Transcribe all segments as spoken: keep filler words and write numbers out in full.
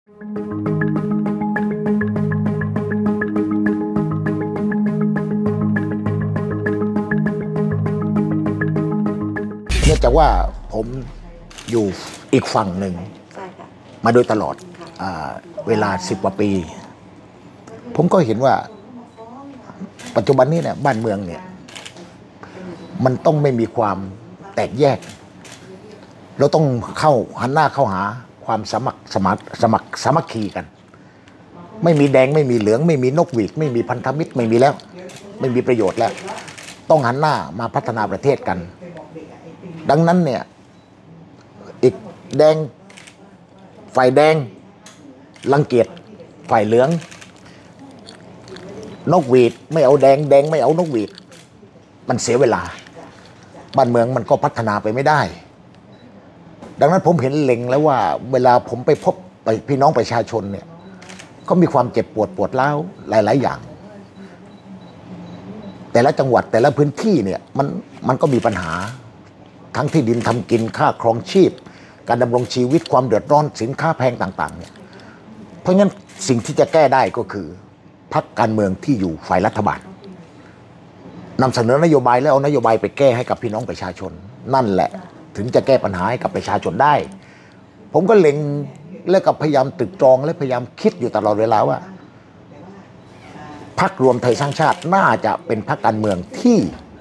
เนื่องจากว่าผมอยู่อีกฝั่งหนึ่งมาโดยตลอดเวลาสิบกว่าปีผมก็เห็นว่าปัจจุบันนี้เนี่ยบ้านเมืองเนี่ยมันต้องไม่มีความแตกแยกเราต้องเข้าหันหน้าเข้าหาความสมัครสมัครสมัครสามัคคีกันไม่มีแดงไม่มีเหลืองไม่มีนกหวีดไม่มีพันธมิตรไม่มีแล้วไม่มีประโยชน์แล้วต้องหันหน้ามาพัฒนาประเทศกันดังนั้นเนี่ยอีกแดงฝ่ายแดงรังเกียจฝ่ายเหลืองนกหวีดไม่เอาแดงแดงไม่เอานกหวีดมันเสียเวลาบ้านเมืองมันก็พัฒนาไปไม่ได้ดังนั้นผมเห็นเล็งแล้วว่าเวลาผมไปพบไปพี่น้องประชาชนเนี่ยก็มีความเจ็บปวดปวดร้าวหลายๆอย่างแต่ละจังหวัดแต่ละพื้นที่เนี่ยมันมันก็มีปัญหาทั้งที่ดินทำกินค่าครองชีพการดำรงชีวิตความเดือดร้อนสินค้าแพงต่างๆเนี่ยเพราะงั้นสิ่งที่จะแก้ได้ก็คือพรรคการเมืองที่อยู่ฝ่ายรัฐบาลนำเสนอนโยบายแล้วเอานโยบายไปแก้ให้กับพี่น้องประชาชนนั่นแหละถึงจะแก้ปัญหาให้กับประชาชนได้ผมก็เล็งและกับพยายามตรึกตรองและพยายามคิดอยู่ตลอดเวลาว่าพรรครวมไทยสร้างชาติน่าจะเป็นพรรคการเมืองที่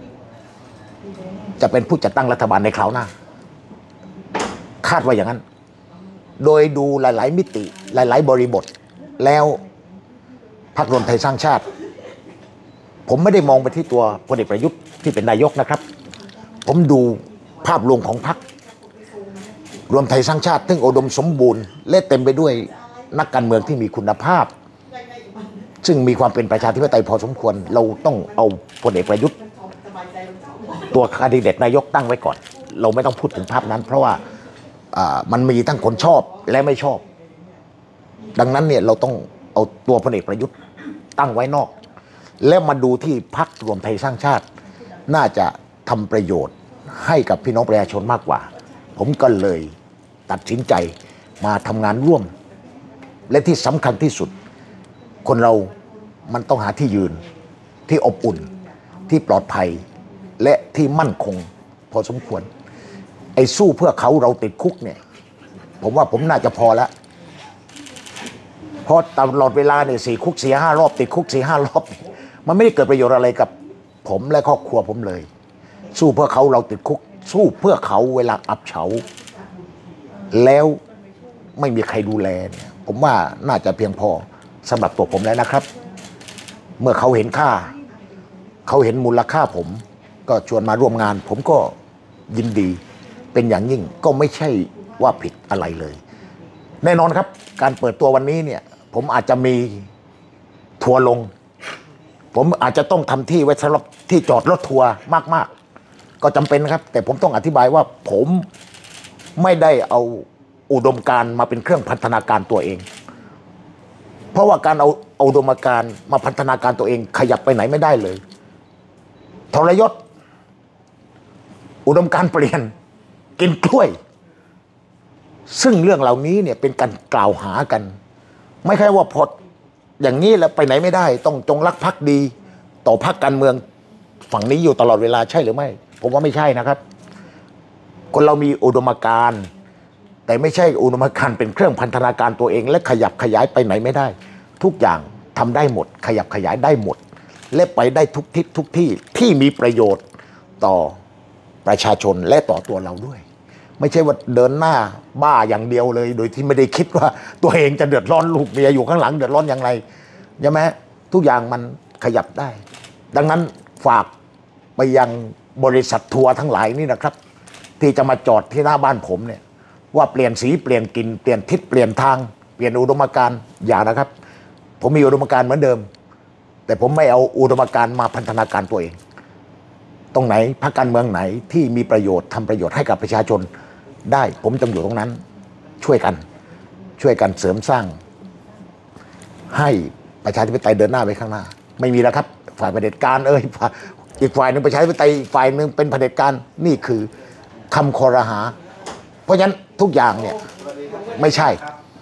จะเป็นผู้จัดตั้งรัฐบาลในคราวหน้าคาดว่าอย่างนั้นโดยดูหลายๆมิติหลายๆบริบทแล้วพรรครวมไทยสร้างชาติผมไม่ได้มองไปที่ตัวพลเอกประยุทธ์ที่เป็นนายกนะครับผมดูภาพรวมของพรรครวมไทยสร้างชาติซึ่งอุดมสมบูรณ์และเต็มไปด้วยนักการเมืองที่มีคุณภาพซึ่งมีความเป็นประชาธิปไตยพอสมควรเราต้องเอาพลเอกประยุทธ์ตัวแคนดิเดตนายกตั้งไว้ก่อนเราไม่ต้องพูดถึงภาพนั้นเพราะว่ามันมีทั้งคนชอบและไม่ชอบดังนั้นเนี่ยเราต้องเอาตัวพลเอกประยุทธ์ตั้งไว้นอกแล้วมาดูที่พรรครวมไทยสร้างชาติน่าจะทำประโยชน์ให้กับพี่น้องประชาชนมากกว่าผมก็เลยตัดสินใจมาทำงานร่วมและที่สำคัญที่สุดคนเรามันต้องหาที่ยืนที่อบอุ่นที่ปลอดภัยและที่มั่นคงพอสมควรไอ้สู้เพื่อเขาเราติดคุกเนี่ยผมว่าผมน่าจะพอแล้วเพราะตลอดเวลาเนี่ยสี่คุกสี่ห้ารอบติดคุกสี่ห้ารอบมันไม่ได้เกิดประโยชน์อะไรกับผมและครอบครัวผมเลยสู้เพื่อเขาเราติดคุกสู้เพื่อเขาเวลาอับเฉาแล้วไม่มีใครดูแลเนี่ยผมว่าน่าจะเพียงพอสำหรับตัวผมแล้วนะครับเมื่อเขาเห็นค่าเขาเห็นมูลค่าผมก็ชวนมาร่วมงานผมก็ยินดีเป็นอย่างยิ่งก็ไม่ใช่ว่าผิดอะไรเลยแน่นอนครับการเปิดตัววันนี้เนี่ยผมอาจจะมีทัวร์ลงผมอาจจะต้องทำที่ไว้สำหรับที่จอดรถทัวร์มากๆก็จำเป็นนะครับแต่ผมต้องอธิบายว่าผมไม่ได้เอาอุดมการณ์มาเป็นเครื่องพัฒนาการตัวเองเพราะว่าการเอาอุดมการณ์มาพัฒนาการตัวเองขยับไปไหนไม่ได้เลยทรยศอุดมการณ์เปลี่ยนกินกล้วยซึ่งเรื่องเหล่านี้เนี่ยเป็นการกล่าวหากันไม่ใช่ว่าพออย่างนี้แล้วไปไหนไม่ได้ต้องจงรักภักดีต่อพรรคการเมืองฝั่งนี้อยู่ตลอดเวลาใช่หรือไม่ผมว่าไม่ใช่นะครับคนเรามีอุดมการณ์แต่ไม่ใช่อุดมการณ์เป็นเครื่องพันธนาการตัวเองและขยับขยายไปไหนไม่ได้ทุกอย่างทำได้หมดขยับขยายได้หมดและไปได้ทุกทิศทุกที่ที่มีประโยชน์ต่อประชาชนและต่อตัวเราด้วยไม่ใช่ว่าเดินหน้าบ้าอย่างเดียวเลยโดยที่ไม่ได้คิดว่าตัวเองจะเดือดร้อนลูกเมียอยู่ข้างหลังเดือดร้อนอย่างไรใช่ไหมทุกอย่างมันขยับได้ดังนั้นฝากไปยังบริษัททัวร์ทั้งหลายนี่นะครับที่จะมาจอดที่หน้าบ้านผมเนี่ยว่าเปลี่ยนสีเปลี่ยนกลิ่นเปลี่ยนทิศเปลี่ยนทางเปลี่ยนอุดมการณ์อย่านะครับผมมีอุดมการณ์เหมือนเดิมแต่ผมไม่เอาอุดมการณ์มาพันธนาการตัวเองตรงไหนพรรคการเมืองไหนที่มีประโยชน์ทำประโยชน์ให้กับประชาชนได้ผมจะอยู่ตรงนั้นช่วยกันช่วยกันเสริมสร้างให้ประชาธิปไตยเดินหน้าไปข้างหน้าไม่มีแล้วครับฝ่ายเผด็จการเอ้ยอีกฝ่ายหนึ่งประชาธิปไตยอีกฝ่ายหนึ่งเป็นเผด็จการนี่คือคำคอรหาเพราะฉะนั้นทุกอย่างเนี่ยไม่ใช่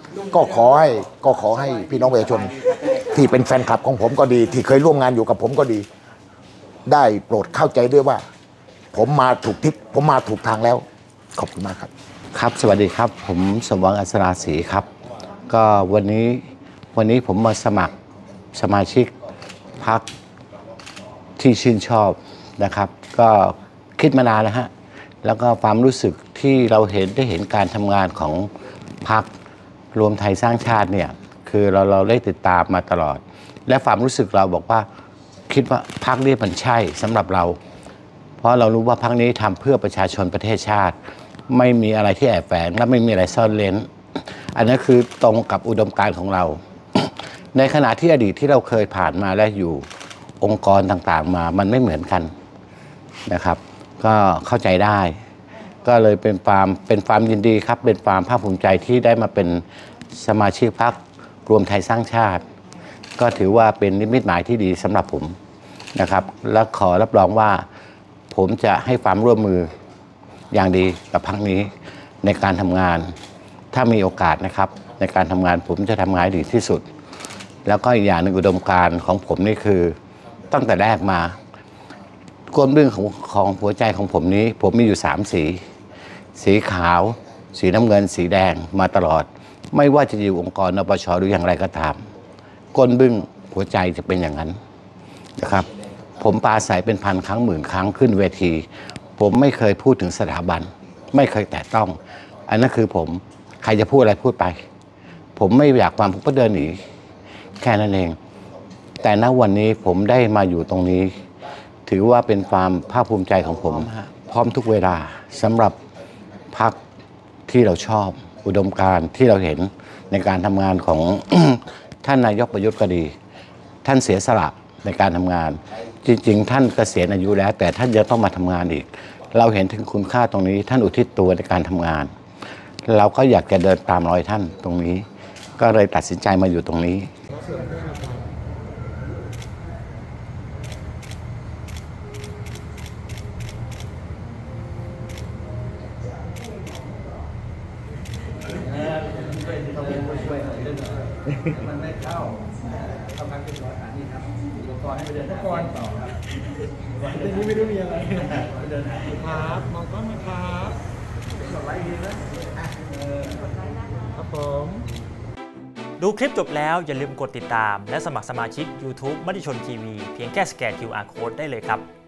ก็ขอให้ก็ขอให้พี่น้องประชาชนที่เป็นแฟนคลับของผมก็ดี ที่เคยร่วมงานอยู่กับผมก็ดี ได้โปรดเข้าใจด้วยว่า ผมมาถูกทิศผมมาถูกทางแล้วขอบคุณมากครับครับสวัสดีครับผมสมหวังอัศราศรีครับก็วันนี้วันนี้ผมมาสมัครสมาชิกพรรคที่ชื่นชอบนะครับ ก็คิดมานานแล้วฮะแล้วก็ความรู้สึกที่เราเห็นได้เห็นการทำงานของพรรครวมไทยสร้างชาติเนี่ยคือเราเราได้ติดตามมาตลอดและความรู้สึกเราบอกว่าคิดว่าพรรคนี้มันใช่สำหรับเราเพราะเรารู้ว่าพรรคนี้ทำเพื่อประชาชนประเทศชาติไม่มีอะไรที่แอบแฝงและไม่มีอะไรซ่อนเร้นอันนั้นคือตรงกับอุดมการณ์ของเรา ในขณะที่อดีตที่เราเคยผ่านมาและอยู่องค์กรต่างๆมามันไม่เหมือนกันนะครับก็เข้าใจได้ก็เลยเป็นความเป็นความยินดีครับเป็นความภาคภูมิใจที่ได้มาเป็นสมาชิกพรรครวมไทยสร้างชาติก็ถือว่าเป็นนิมิตหมายที่ดีสำหรับผมนะครับและขอรับรองว่าผมจะให้ความร่วมมืออย่างดีกับพรรคนี้ในการทำงานถ้ามีโอกาสนะครับในการทำงานผมจะทำงานดีที่สุดแล้วก็อีกอย่างหนึ่งอุดมการณ์ของผมนี่คือตั้งแต่แรกมาก้นเรื่องของของหัวใจของผมนี้ผมมีอยู่สามสีสีขาวสีน้ำเงินสีแดงมาตลอดไม่ว่าจะอยู่องค์กรนปชหรืออย่างไรก็ตามก้นบึ้งหัวใจจะเป็นอย่างนั้นนะครับผมปราศัยเป็นพันครั้งหมื่นครั้งขึ้นเวทีผมไม่เคยพูดถึงสถาบันไม่เคยแตะต้องอันนั้นคือผมใครจะพูดอะไรพูดไปผมไม่อยากความผมก็เดินหนีแค่นั้นเองแต่ณวันนี้ผมได้มาอยู่ตรงนี้ถือว่าเป็นความภาคภูมิใจของผมพร้อมทุกเวลาสำหรับพรรคที่เราชอบอุดมการณ์ที่เราเห็นในการทำงานของ ท่านนายกประยุทธ์ก็ดีท่านเสียสละในการทำงานจริงๆท่านเกษียณอายุแล้วแต่ท่านยังต้องมาทำงานอีกเราเห็นถึงคุณค่าตรงนี้ท่านอุทิศตัวในการทำงานเราก็อยากจะเดินตามรอยท่านตรงนี้ก็เลยตัดสินใจมาอยู่ตรงนี้มันไม่เข้าทำงานเป็นร้อยฐานนี่ครับอุปกรณ์ให้ไปเดินอุปกรณ์ต่อครับทีนี้ไม่รู้มีอะไรเดินหาครับมองกล้องมาครับกดไลค์ดีนะครับผมดูคลิปจบแล้วอย่าลืมกดติดตามและสมัครสมาชิก YouTube มติชนทีวีเพียงแค่สแกน คิว อาร์ Code ได้เลยครับ